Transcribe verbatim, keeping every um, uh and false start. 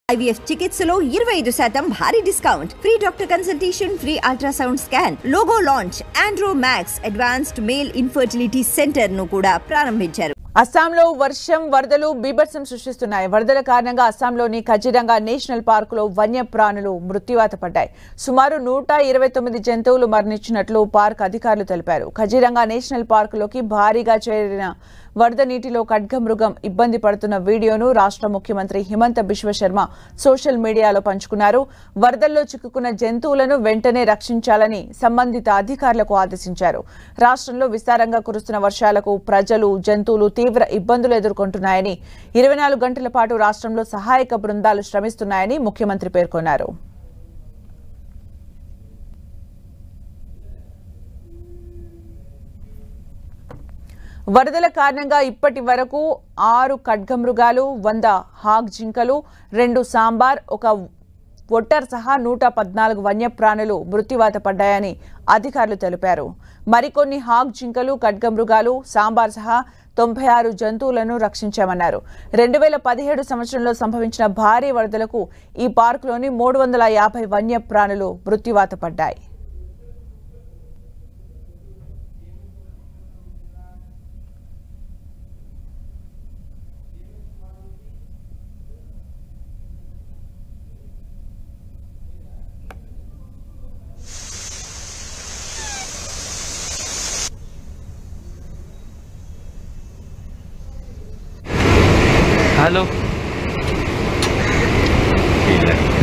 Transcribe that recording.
IVF చికిత్సలో ఇరవై ఐదు శాతం భారీ discount, free doctor consultation, free ultrasound scan, logo launch, Andro Max advanced male infertility centre ను కూడా ప్రారంభించారు. అస్సాంలో వర్షం వరదలు బీభత్సం సృష్టిస్తున్నాయి. వరదల కారణంగా అస్సాంలోని కజిరంగా నేషనల్ పార్కులో వన్యప్రాణులు మృత్యువాత పడ్డాయి. సుమారు నూట ఇరవై తొమ్మిది జంతువులు మరణించినట్లు పార్క్ అధికారులు తెలిపారు. కజిరంగా నేషనల్ పార్కులోకి భారీగా చేరిన వరద నీటిలో ఖడ్గమృగం ఇబ్బంది పడుతున్న వీడియోను రాష్ట్ర ముఖ్యమంత్రి హిమంత బిశ్వ శర్మ సోషల్ మీడియాలో పంచుకున్నారు. వరదల్లో చిక్కుకున్న జంతువులను వెంటనే రక్షించాలని సంబంధిత అధికారులకు ఆదేశించారు. రాష్ట్రంలో విస్తారంగా కురుస్తున్న వర్షాలకు ప్రజలు, జంతువులు తీవ్ర ఇబ్బందులు ఎదుర్కొంటున్నాయని, ఇరవై నాలుగు గంటల పాటు రాష్ట్రంలో సహాయక బృందాలు శ్రమిస్తున్నాయని ముఖ్యమంత్రి పేర్కొన్నారు. వరదల కారణంగా ఇప్పటి వరకు ఆరు ఖడ్గమృగాలు, వంద హాగ్ జింకలు, రెండు సాంబార్, ఒక ఒట్టర్ సహా నూట పద్నాలుగు వన్యప్రాణులు మృత్యువాత పడ్డాయని అధికారులు తెలిపారు. మరికొన్ని హాగ్ జింకలు, ఖడ్గమృగాలు, సాంబార్ సహా తొంభై ఆరు జంతువులను రక్షించామన్నారు. రెండు వేల పదిహేడు సంవత్సరంలో సంభవించిన భారీ వరదలకు ఈ పార్కులోని మూడు వందల యాభై వన్యప్రాణులు మృత్యువాత పడ్డాయి. हेलो ठीक है।